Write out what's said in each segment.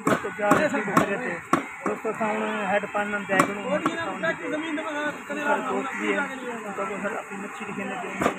दोस्तों क्या करे थे दोस्तों साउंड हेड पान जाएगा दोस्त भी है अपनी मच्छी दिखेने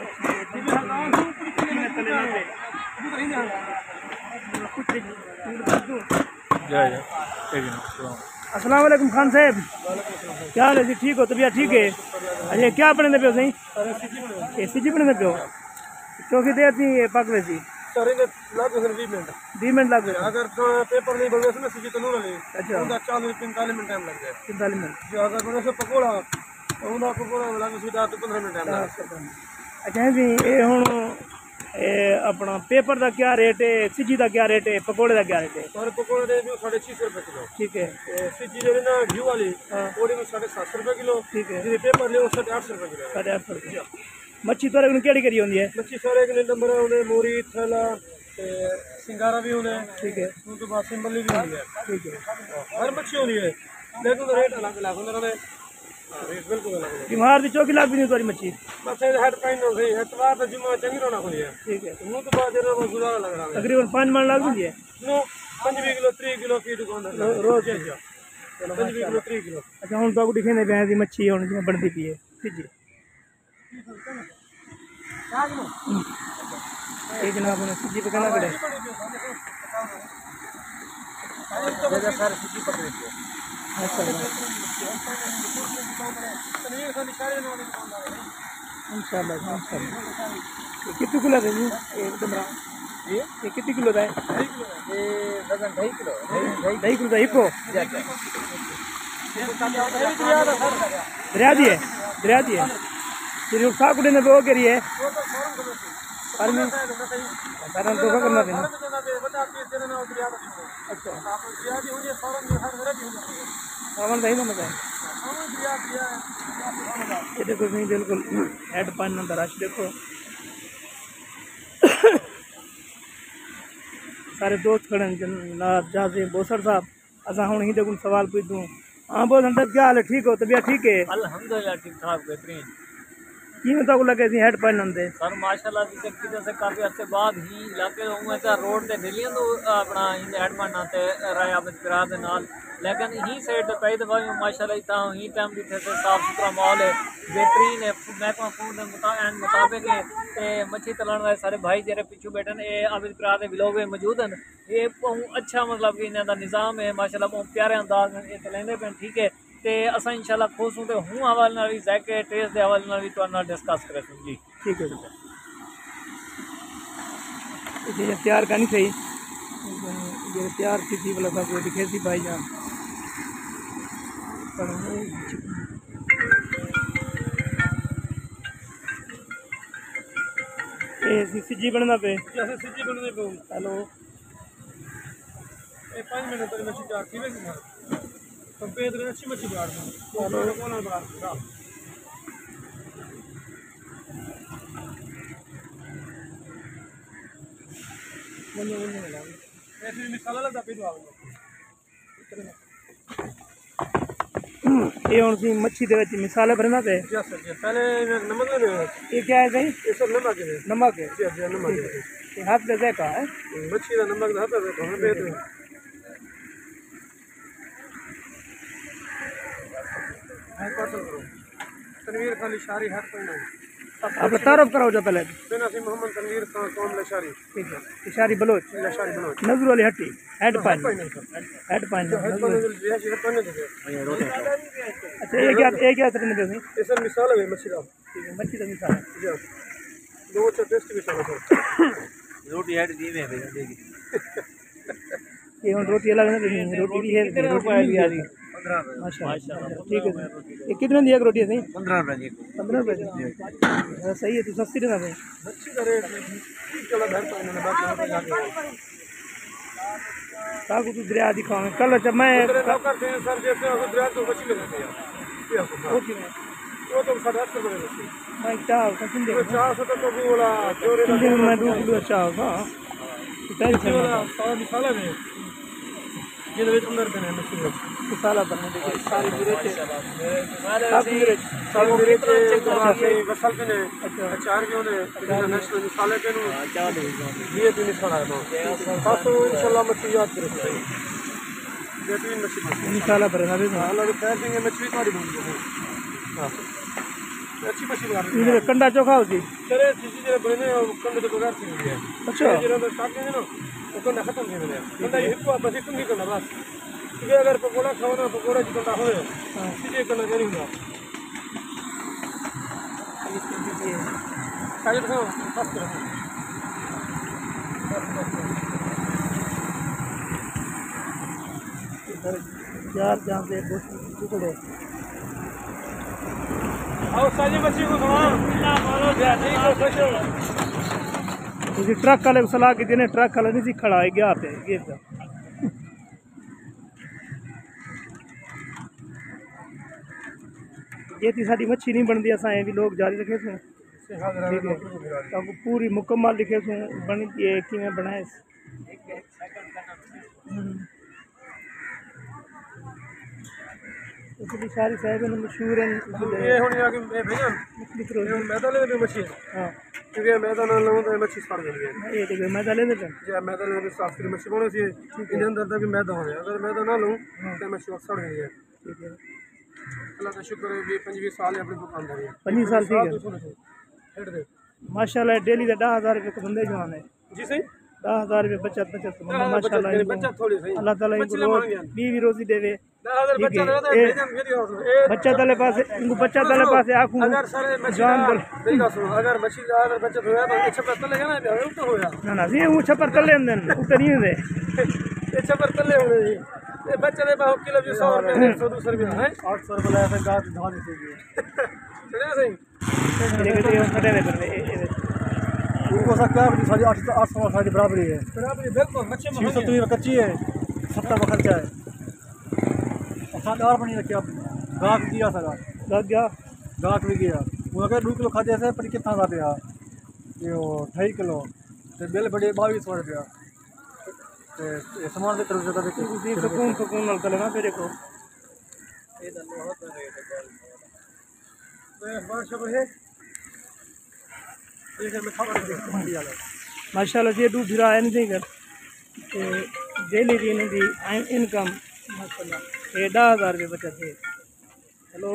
अस्सलाम वालेकुम खान साहब, क्या हाल है जी? ठीक हो? तबीयत ठीक है? अच्छा क्या पढ़ने पे हो सही? सीजी पढ़ने पे हो? चौकी देर थी पक रही थी 20 मिनट लग गए। अगर पेपर नहीं बन गया सीजी तो नहीं लगे। अच्छा 40-45 मिनट टाइम लग जाए। 45 मिनट अगर बने से पकोड़ा पकोड़ा लगे सीधा तो 15 मिनट टाइम लगे। अच्छा जी ये हुन अपना पेपर का क्या रेट है, सीजी का क्या रेट है, पकोड़े का क्या रेट है? सारे पकोड़े दे 650 रुपये किलो। ठीक है। सीजी जो है ना घी वाली वो 750 रुपये किलो। ठीक है। जी पेपर ले 850 रुपये किलो। 850 रुपये। मच्छी थोड़े को केड़ी करी होंदी है? मच्छी सारे के नंबर है मोरी थैला सिंगारा भी होने। ठीक है। उनके बाद सिंबली भी होनी है। ठीक है। हर मच्छी होनी है लेकिन रेट अलग अलग होने बिल्कुल अलग। बीमार भी चौकी लाख भी नहीं तुम्हारी मच्छी बस हेड पाइन हो गई एतवार तो जुम्मा चंगी रोना खुली है। ठीक है। मुंह तो बाद वो गुजारा लग रहा है तकरीबन 5 मन लाख भी है। नो 5 किलो 3 किलो की दुकान रोज 5 किलो 3 किलो। अच्छा हुन तो दिखने पे दी मच्छी हुन जिवें बनदी पई है जी। एक जनाब ने सब्जी पकाना पड़े जगह सारे सब्जी पक रही है। इंशाल्लाह कितने किलो है जी एक डमरा? ये कितने किलो का है? ये वजन 2.5 किलो 2.5 किलो का इको दरिया दी है फिर साग उड़े ने वो करी है पर में सारा तो करना देना। अच्छा सावन दही ना मजा ये देखो नहीं बिल्कुल हेड पान नंबर रश देखो सारे दोस्त खड़े जनाब जाजे बोसर साहब असा हूँ ही देखो सवाल पूछ दूँ। हाँ बोल अंदर क्या हाल है? ठीक हो? तबीयत ठीक है? अल्हम्दुलिल्लाह ठीक ठाक बेहतरीन। की मतलब लगे थी हेड पान नंदे सर माशाल्लाह से काफ़ी अर्से बाद ही इलाके रोड से दिल्लियां तो अपना हेड पान नाते राय आप पिरा दे नाल लेकिन ही साइड तो कई दफा माशाल्लाह इतना ही टाइम भी थे साफ सुथरा माहौल है बेहतरीन है महकमा फूड मुताबिक है ते मच्छी तलाने वाले सारे भाई जेरे पिछू बैठे ये आबिद पिरा दे विलोग मौजूद हैं। ये अच्छा मतलब कि इन्हों का निज़ाम है माशाल्लाह बहुत प्यारे अंदाज में ये तलेंदे पे ठीक है ते असा इंशाल्लाह खुश हूँ तो हूँ हवाले नाल भी जायके टेस्ट के हवाले नाल भी तुहाडे नाल डिस्कस करे जी। ठीक है ये तैयार करनी सही ये तैयार की वाला सब दिखे थी भाई जान सीजी बनना पे जैसे सीजी बनने पे हेलो ये 5 मिनट तक मच्छी तैयार की वैसे ना तो पेट में अच्छी मच्छी बाहर में हेलो कौन बाहर ऐसे मिसाला लगा पेट आ ये हुन सी मच्छी दे विच मसाले भरना पे पहले नमक लेने ये क्या है सही? ये सब नमक है। नमक है जी जी नमक है। ये हाथ पे का है मच्छी का नमक हाथ पे तो पेट में हाय पार्सल करो तनवीर खान लशारी हर कोई नहीं आप तारुफ कराओ जो पहले बिन असी मोहम्मद तनवीर खान कौम लशारी। ठीक है इशारी बलोच लशारी बलोच नजर वाली हट्टी हेड पाइन हेड पाइन अच्छा ये क्या तरह दे ये सर मिसाल है मच्छी का। ठीक है मच्छी का मिसाल जी दो टेस्ट भी चला सर रोटी हेड दी में देगी ये हुन रोटी अलग नहीं रोटी भी है रोटी भी आ रही 15 रुपए माशाल्लाह ठीक है ये कितने दी एक रोटी है सही? 15 रुपए की 15 रुपए सही है तो सस्ती रहना भाई मच्छी का रेट चला घर पर इन्होंने बात जाके ताकू तू दरिया दिखाओ कल जब मैं करते हैं सर जैसे दरिया तो मच्छी लगाते हैं वो तो 8.5 रुपए मच्छी मैं चाह कसम दे 400 तो बोला जोरे मैं 2 किलो चाह हां मच्छी वाला सारा मिसाला है ये तो अंदर पे है मच्छी मसाला बनने दे सारी मिर्च सारी मिर्च बसल पे ने अचार के ने नेशनल मसाले पे नु ये भी मिसाला है तो इंशाल्लाह मच्छी याद करो बेहतरीन मच्छी बनती है इंशाल्लाह बरना दे अल्लाह के खैर देंगे मछली तुम्हारी बन गई हां अच्छी मछली बना रही ये कंडा चोखा होती चले चीज़ जो बने कंडे तो बगैर थी है अच्छा जो स्टार्ट है ना वो कंडा खत्म नहीं होने कंडा ये को बस तुम नहीं करना बस क्योंकि अगर पकोड़ा खाओ ना पकोड़ा जो कंडा होए सीधे कंडा नहीं होगा काले खाओ बस करो यार जहाँ से टुकड़े आओ साजी मच्छी को थोड़ा ना मारो ठीक हो खुश हो ਤੁਸੀਂ ट्रक वाले को सलाह की देने ट्रक वाला नहीं सी खड़ा है गया पे गेट पे ये थी साडी मच्छी नहीं बनती असा भी लोग जारी रखे सो तब पूरी मुकम्मल लिखे सो बनी ये किवें बनाए इसलिए सारी साहिब मशहूर है ये हुन आगे भैया ये मैदा ले भी मच्छी हां क्योंकि मैदा ना लाऊं तो मच्छी सड़ जाती है ये देखो मैदा ले देते जे मैदा ले भी साफ करी मच्छी बने सी इन अंदर दा भी मैदा हो अगर मैदा ना लूं तो मच्छी सड़ गई है ठीक है अल्लाह का शुक्र है 25 साल है अपनी दुकानदारी 25 साल ठीक है हेड दे माशाल्लाह डेली का 10,000 रुपये का बंदे जवान है जी सही 10,000 रुपये बचत माशाल्लाह बच्चा थोड़ी सही अल्लाह ताला इनको रोज बीवी रोजी देवे 10,000 बच्चा लगा तो भेजम मेरी हाउस बच्चा तले पासे इनको बच्चा तले पासे आखूं अगर सारे मच्छी जान बोल मेरी बात सुनो अगर मच्छी अगर बचत होया तो ये छपर तले ना तो होया ना ये वो छपर तले अंदर ऊपर नहीं होते ये छपर तले होने जी ये बच्चे ने बाहु किलो भी 100 रुपए 100 200 रुपए है 800 रुपए लाया था गात धान से चले सही देखो ये खड़े हुए करते उनको सकता है सारी 800 सारी बराबरी है बराबरी बिल्कुल मच्छी में 600 कच्ची है 70 में खर्चा है और साथ और बनी रखी आप गात दिया सगा लग गया गात भी गया वो अगर 2 किलो खाते थे पर कितना था पे ये 2.5 किलो ते बिल बड़े 2200 रुपया ते सामान दे तरफ ज्यादा देखो उसी सुकून नाल चले ना फिर देखो ये तो बहुत रेट है तो बात सब है ठीक है मैं खबर देखो मंडी वाला माशाल्लाह ये दू फिरा है नहीं कर डेली की इनकी इनकम माशाल्लाह ये 10,000 रुपये बचत है हेलो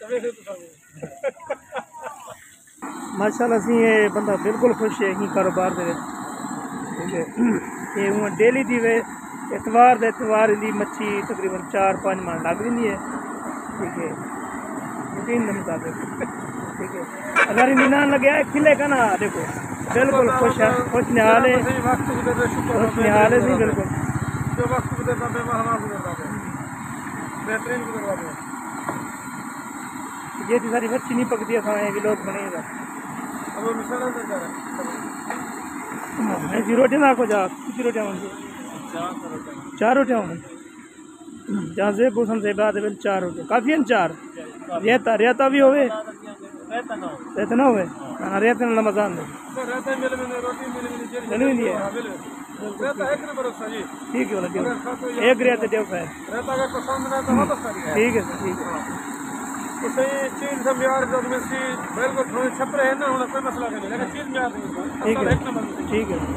माशाल्लाह सी ये बंदा बिल्कुल खुश है ही कारोबार दे ठीक है ये हूँ डेली दी वे इतवार दे इतवार दी मच्छी तकरीबन 4-5 मन लग रही है ठीक है रूटीन के मुताबिक ठीक है अगर इन्हें ना लगे खिले का ना देखो बिल्कुल खुश है खुश निहाल है बिल्कुल जो वक्त गुजरता है हमारा गुजरता है बेहतरीन गुजरता है ये थी सारी मच्छी नहीं पकती है खाए भी लोग बनेगा अब वो मिसाल अंदर जा रहा है जी रोटी ना को जा कितनी रोटियां होंगी 4 रोटियां होंगी जहाँ से भूषण से बात है 4 रोटियां काफ़ी है 4 रेता भी होवे रेता ना होवे ना रेता ना मजा आंदे रहता है मिल में रोटी मिल में नहीं है रहता है कि भरोसा जी ठीक है बोला एक रेत देव है रहता अगर पसंद ना तो वापस करिए ठीक है ठीक है तो सही चीज हम यार जब में सी बिल्कुल थोड़े छपरे है ना उन्हें कोई मसला नहीं लेकिन चीज में आती ठीक है ठीक है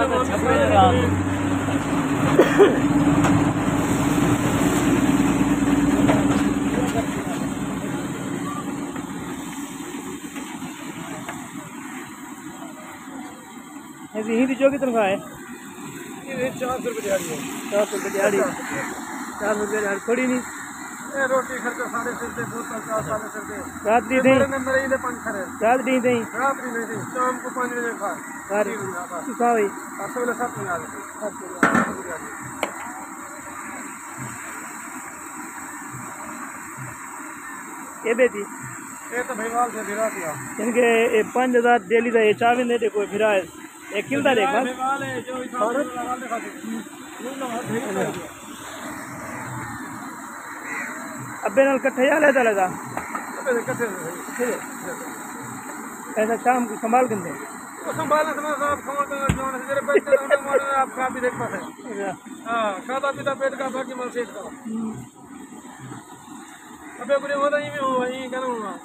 ऐसी ही जो की तनख्वाह है ये 400 रुपये दिहाड़ी है 400 रुपये दिहाड़ी 400 रुपये दिहाड़ी थोड़ी नहीं ये रोटी खर्चा साढ़े सिर से बोतल 4 साढ़े सिर से रात दी नहीं नंबर ये 5 खरे रात दी नहीं रात नहीं थी शाम को 5 बजे खा सारी सुखा हुई सुबह 7 बजे आ गए ये बेटी ये तो भईवाल से भिरा दिया इनके 5,000 डेली का ये चावल दे कोई फिरा है एक किलो देख बस भईवाल है जो इधर लगा दे खाते अबे नाल कट्ठे या लेता लेता अबे कट्ठे ऐसा शाम को संभाल के दे वो संभालना समझ आप खाओ तो जो ने तेरे बच्चे होने मोड़े आप खा भी देख पाते हां खाता पीता पेट का बाकी माल सेठ का अबे बुरे होता ही में हो वही करूंगा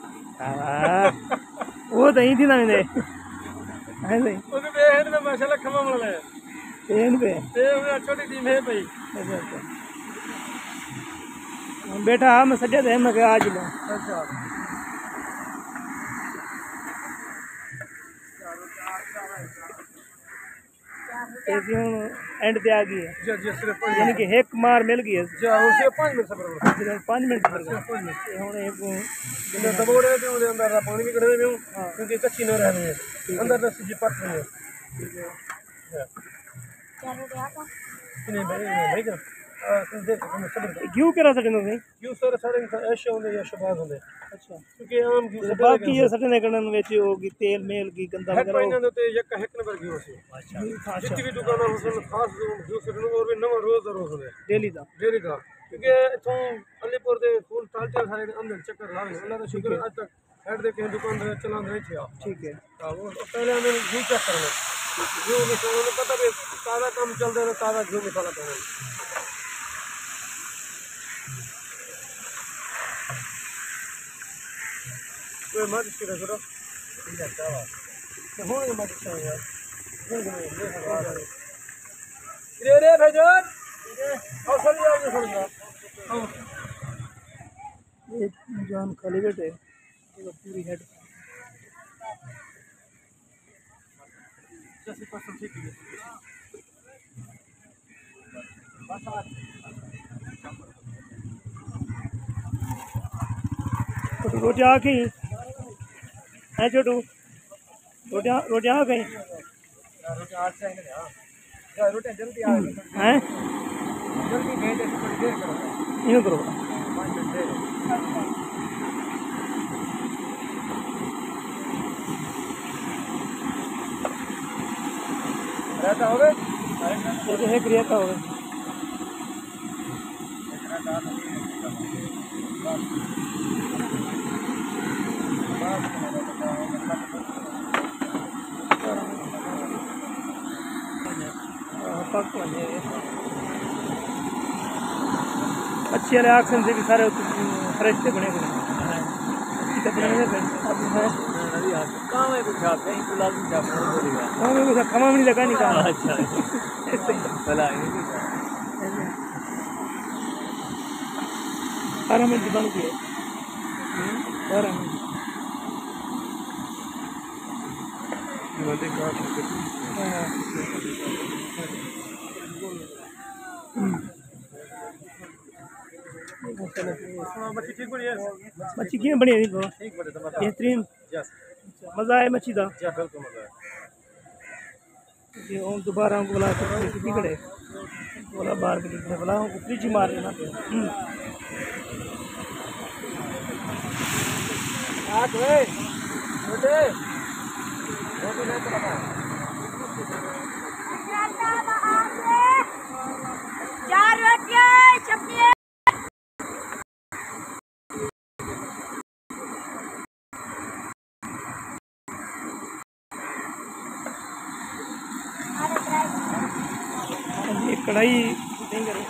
वो तो ही थी ना मैंने है नहीं उसके बेहद में माशाल्लाह खमा मल है पेन पे ते छोटी टीम है भाई अच्छा बेटा हाँ मैं सजा दे मैं आज लो अच्छा एंड पे आ गई है जी जी सिर्फ यानी कि एक मार मिल गई है जी और सिर्फ 5 मिनट सबर सिर्फ 5 मिनट हुन एक बिना दबोड़े पे उधर अंदर पानी भी कड़े में क्योंकि कच्ची न रह रही है अंदर दस जी पक रही है ठीक है क्या हो गया था नहीं भाई क्या क्यों करा सकते हो नहीं क्यों सर सारे ऐसे होंगे या शबाज होंगे अच्छा क्योंकि आम की बाकी ये सटने करने ਵਿੱਚ होगी तेल मेल की गंदा हेड वगैरह पाइन तो एक नंबर की होसी अच्छा जितनी भी दुकान है उसमें खास जो सटने और भी नवा रोज होंगे डेली का क्योंकि इथों अलीपुर दे फूल टालते सारे अंदर चक्कर लावे अल्लाह का शुक्र आज तक हेड दे के दुकान चला नहीं थिया ठीक है वो पहले हमें घी चेक करना जो मिसाल पता भी ताज़ा काम चलते रहे ताज़ा घी मिसाला करना कोई मत किया करो हो गया मत यार रे भाईजान और सर यार ये सुन एक जान खाली बैठे पूरी हेड जैसे पर्सन ठीक है रोटी आ गई है छोटू रोटी आ गई रोटी आज से नहीं हां रोटी जल्दी आ गई हैं जल्दी भेज दे थोड़ी देर करो यूं करो 5 मिनट दे रहता होवे तो है क्रिएट होवे अच्छी वाले आक्सन से भी सारे फ्रेश से बने हुए काम है कुछ आप कहीं गुलाब की छाप बोलेगा खमा नहीं लगा नहीं कहा अच्छा भला 12 मिनट बंद किए 12 मिनट मच्छी ठीक बढ़िया मच्छी किए बढ़िया नहीं ठीक बढ़िया बेहतरीन यस मज़ा आया मच्छी का जी बिल्कुल मजा है ये और दोबारा हमको बोला कितनी कड़े बोला बाहर के लिए बोला हमको फ्रिज ही मार लेना आठ वे छोटे छोटे नहीं तो लगा 4 रोटियां चटनी ये कढ़ाई नहीं करो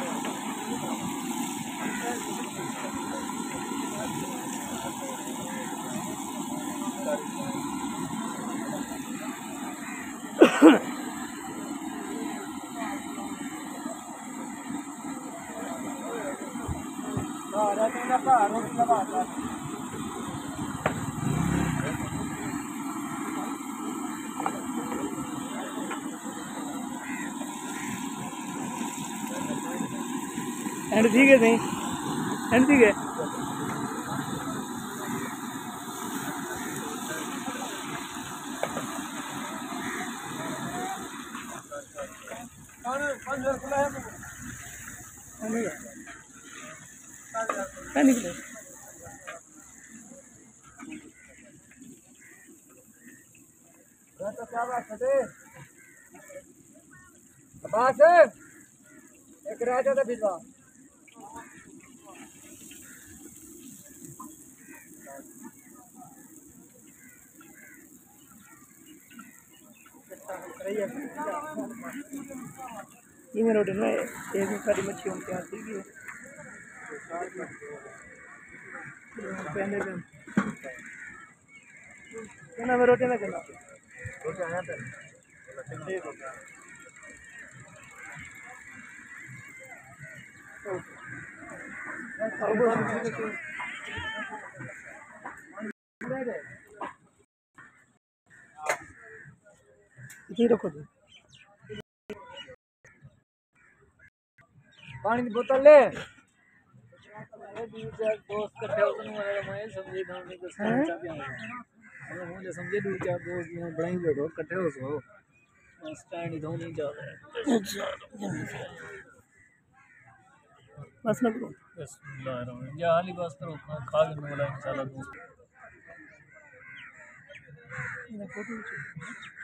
एंड ठीक है नहीं एंड ठीक है निकले क्या बात है बात है एक राजा का भिजवा ये मेरा रोटी में एक सारी मच्छी उनके यहाँ थी पहले ना मैं रोटी ना करना रोटी आया था ठीक हो गया रखो जी पानी की बोतल ले दोस्त कट्ठे होकर मैं समझे था नहीं कुछ मुझे समझे दो चार दोस्त ने बड़ाई बैठो कट्ठे हो सो स्टैंड ही नहीं जा बस ना करो बिस्मिल्लाह या हाली बस करो खा के मिला इंशाल्लाह दोस्त